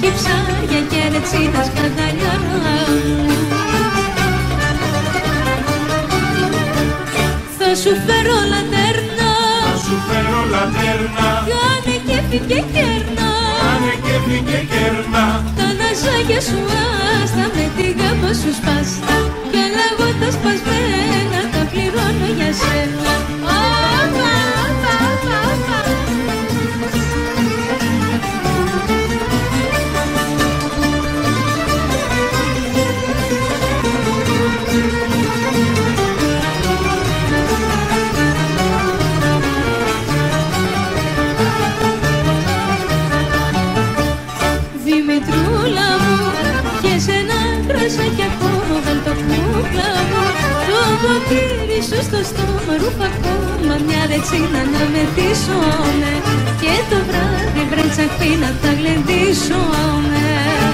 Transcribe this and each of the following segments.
έχει ψάρια και ρετσίνα σκαταλιά. Θα σου φέρω λατέρνα, θα σου φέρω λατέρνα. Κάνε κέφι και κέρνα, κάνε κέφι και κέρνα. τα ναζάκια σου άστα, με τη γάμπα σου σπάστα, και λέγω τα σπασμένα τα πληρώνω για σένα. Δημητρούλα μου, πιες ένα κρασάκι ακόμα, βάλ' το κούκλα μου, το ποτήρι σου στο στόμα, ρούφα ακόμα μια ρετσίνα να μεθύσομαι, και το βράδυ βρε τσακπίνα θα γλεντήσουμε.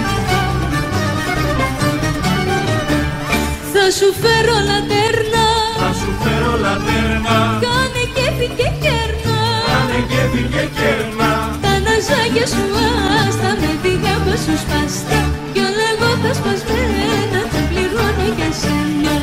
Θα σου φέρω λατέρνα, θα σου φέρω λατέρνα. κάνε κέφι και κέρνα, κάνε κέφι και κέρνα. τα ναζάκια σου άστα, με τη γάμπα σου σπάστα, κι όλα εγώ τα σπασμένα τα πληρώνω για σένα.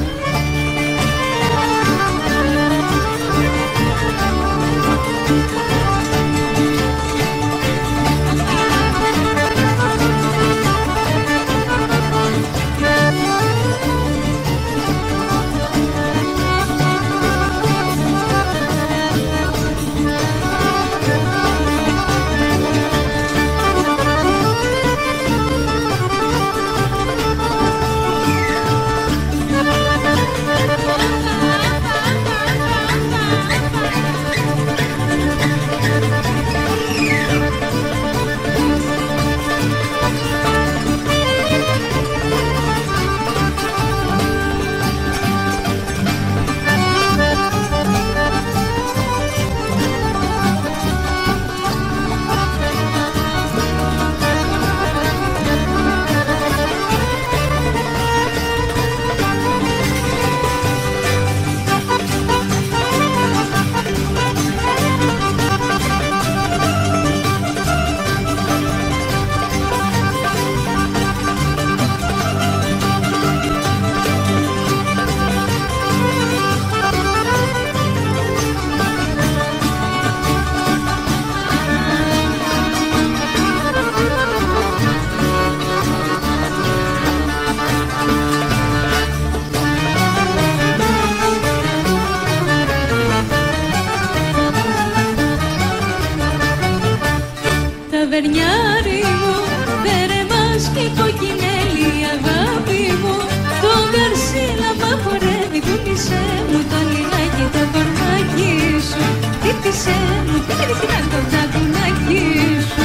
Ταβερνιάρι μου, φέρε μας και κοκκινέλη αγάπη μου, το γκαρσίλαμα χορεύει, τούτισε μου το λιγάκι το κορμάκι σου, τύπησε μου, τύπησε το τσακουνάκι σου.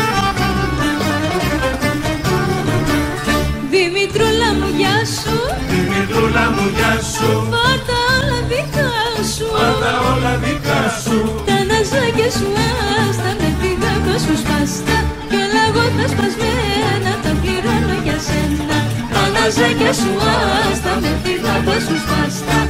Δημητρούλα μου γεια σου, Δημητρούλα μου γεια σου, πάρτα όλα δικά σου, πάρτα όλα δικά σου. τα ναζάκια σου άστα, με τη γάμπα σου σπάστα, κι όλα εγώ τα σπασμένα τα πληρώνω για σένα. Τα ναζάκια σου άστα, με τη γάμπα σου σπάστα.